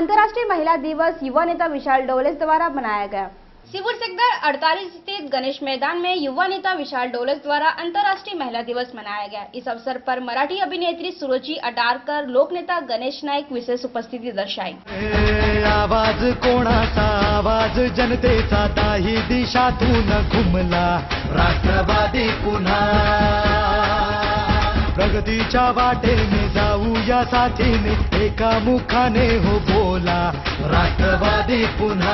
अंतर्राष्ट्रीय महिला दिवस युवा नेता विशाल डोलेस द्वारा मनाया गया। शिवपुर सेक्टर 48 स्थित गणेश मैदान में युवा नेता विशाल डोलेस द्वारा अंतर्राष्ट्रीय महिला दिवस मनाया गया। इस अवसर पर मराठी अभिनेत्री सुरुची अटारकर, लोक नेता गणेश नाईक विशेष उपस्थिति दर्शाई। आवाज कोणाचा, आवाज जनतेचा, ताही दिशातून घुमला राष्ट्रवादी पुन्हा। प्रगतीच्या वाटेने जाऊया साथीने, एका मुखाने हो बोला राष्ट्रवादी पुन्हा।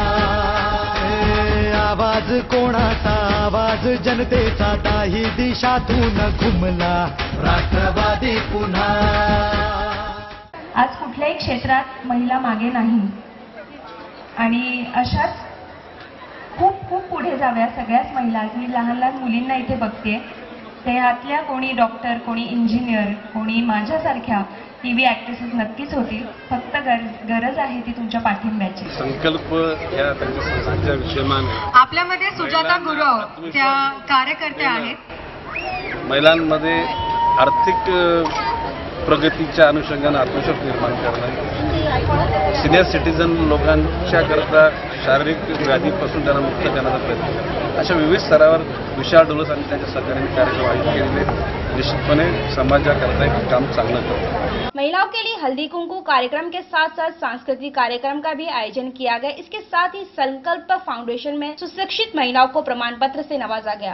आवाज कोणाचा, आवाज जनतेचा, ताही दिशातून घुमला राष्ट्रवादी पुन्हा। आज कुठल्याही क्षेत्रात महिला मागे नाही आणि अशाच खूप खूप पुढे जाव्या सगळ्याच महिला। मी लहान लहान मुलींना इथे बघते, त्यातल्या कोणी डॉक्टर, कोणी इंजिनियर, कोणी माझ्यासारख्या टीव्ही ॲक्ट्रेसेस नक्कीच होतील। फक्त गरज आहे ती तुमच्या पाठिंब्याची। संकल्प या त्यांच्या संस्थेच्या विषयमान आपल्यामध्ये सुजाता गुरव त्या कार्यकर्त्या आहेत। महिलांमध्ये आर्थिक प्रगतीच्या अनुषंगाने आत्मविश्वास निर्माण करणं, सिनियर सिटीजन लोकांच्या करता शारीरिक व्याधीपासून त्यांना मुक्त करण्याचा प्रयत्न, अशा विविध स्तरावर विशाल डोलेस आणि त्यांच्या सहकार्याने कार्यक्रम आयोजित केलेले निश्चितपणे समाजाकरता एक काम चांगलं करतात। महिलाओं के लिए हल्दी कुंकू कार्यक्रम के साथ साथ सांस्कृतिक कार्यक्रम का भी आयोजन किया गया। इसके साथ ही संकल्प फाउंडेशन में सुशिक्षित महिलाओं को प्रमाण पत्र से नवाजा गया।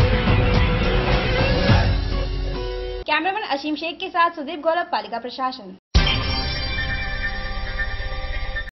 कैमरामैन असीम शेख के साथ सुदीप गौरव, पालिका प्रशासन।